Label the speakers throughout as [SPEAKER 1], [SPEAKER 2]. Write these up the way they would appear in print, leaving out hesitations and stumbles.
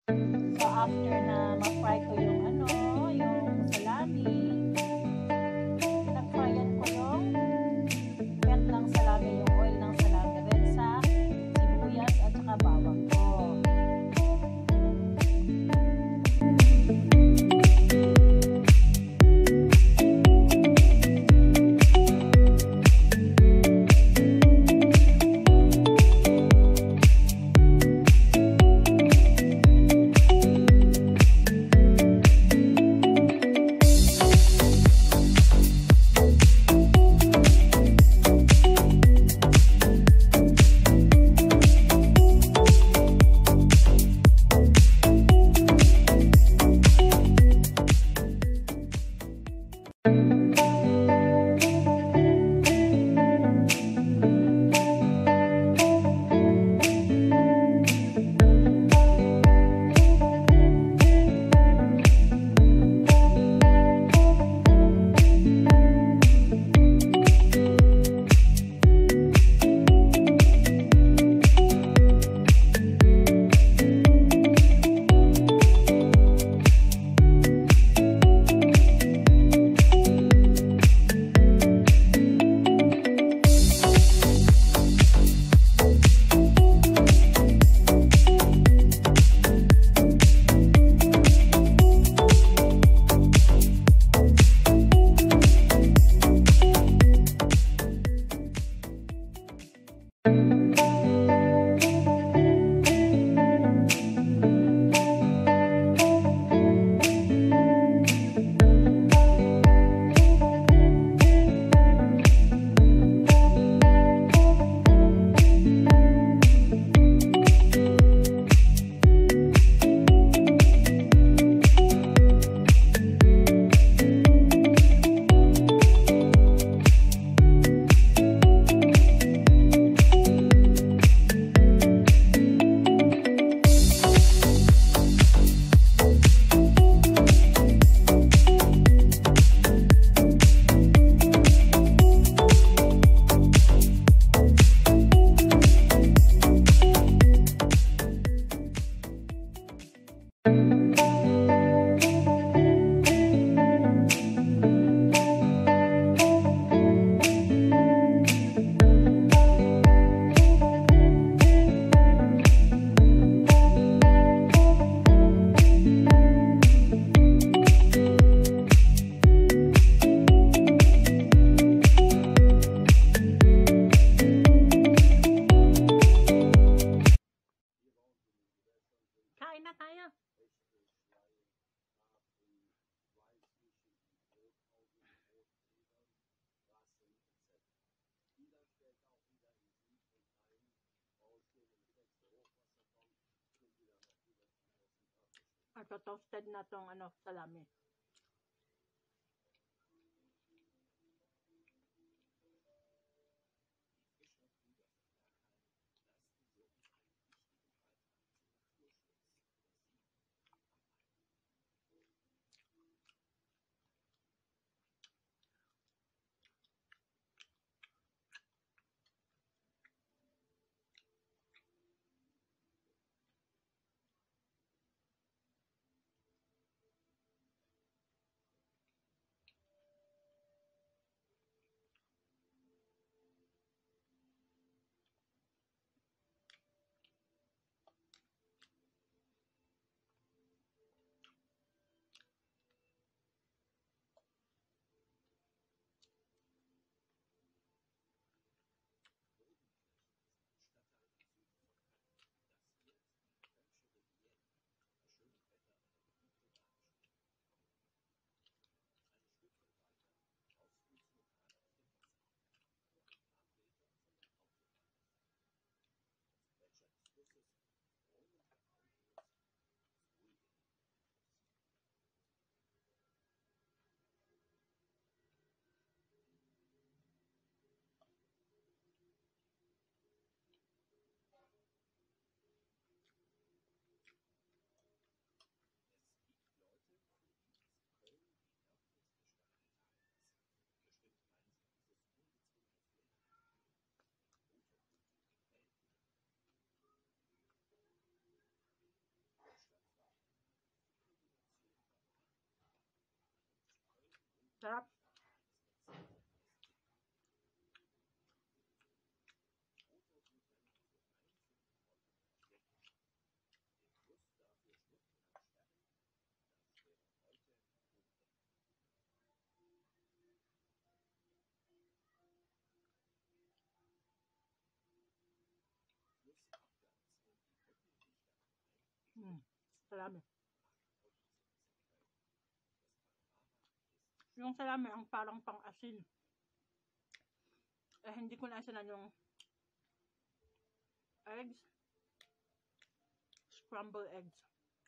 [SPEAKER 1] So after na ma-fry ko yung yung salami, pinag-fryan ko yung fat ng salami, yung oil ng salami rin sa sibuyas at saka bawang ko. Kain na tayo. Ito toasted na tong salami.
[SPEAKER 2] Sarap. Salami. Yung salami ang parang pang-asin. Eh, hindi ko naasanan yung eggs. Scrambled eggs.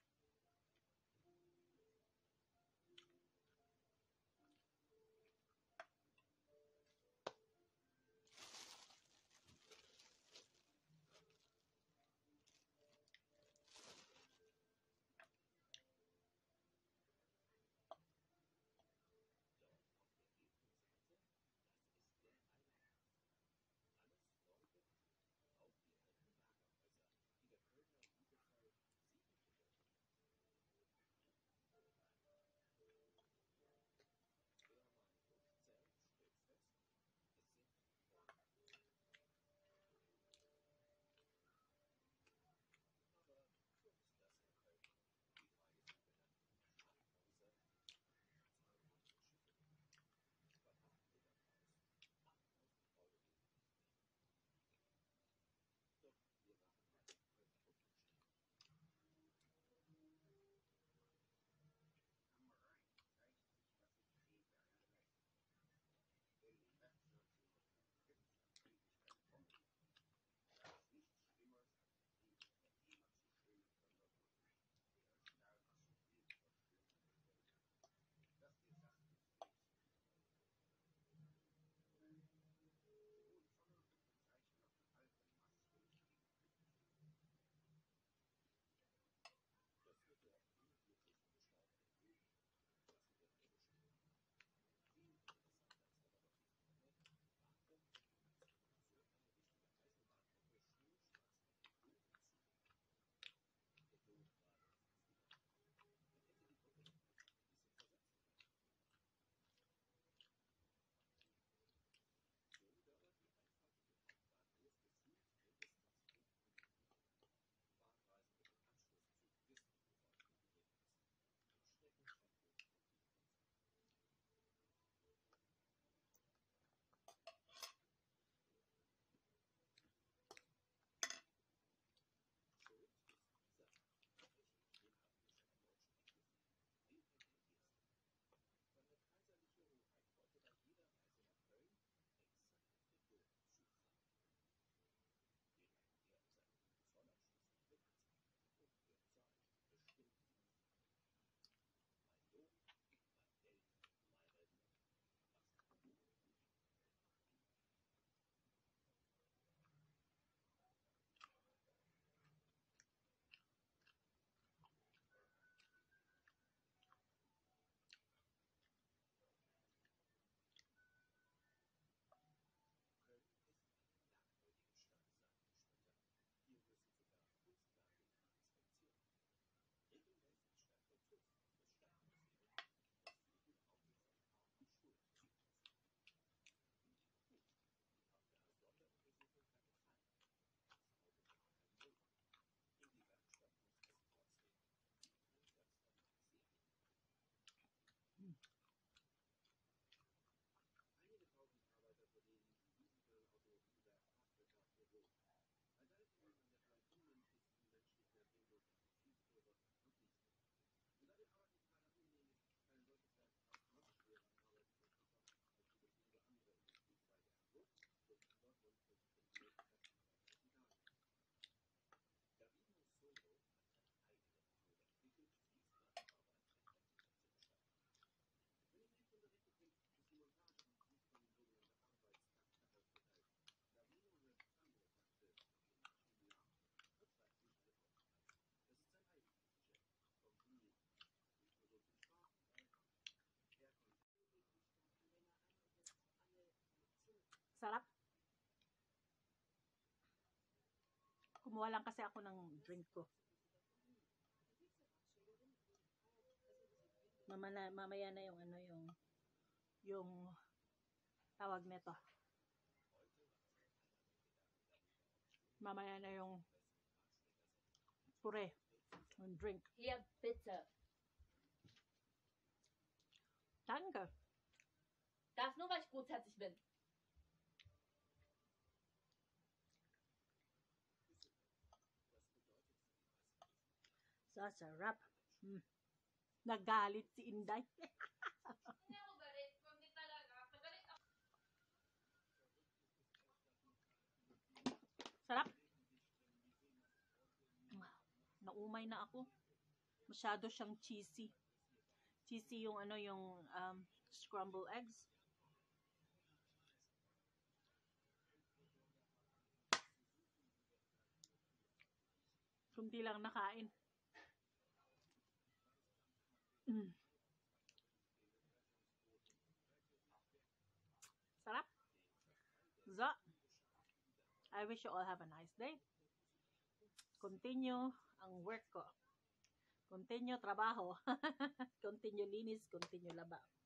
[SPEAKER 2] Sarap. Kumuha lang kasi ako ng drink ko. Mamaya na yung yung tawag nito. Mamaya na yung pure, yung drink.
[SPEAKER 1] Hier, bitte.
[SPEAKER 2] Danke.
[SPEAKER 1] Das nur, weil ich gutherzig bin.
[SPEAKER 2] Sasarap. Nagalit si Inday.
[SPEAKER 1] Hindi ako galit. Hindi talaga. Pagalit ako.
[SPEAKER 2] Sarap. Naumay na ako. Masyado siyang cheesy. Cheesy yung ano, yung scrambled eggs. Kundi lang nakain. Sarap. So, I wish you all have a nice day. Continue ang work ko. Continue trabaho. Continue linis, continue laba.